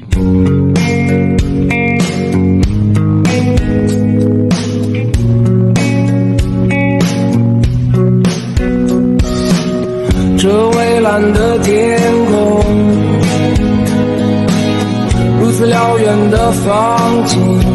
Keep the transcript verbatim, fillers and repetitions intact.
这蔚蓝的天空，如此辽远的风景，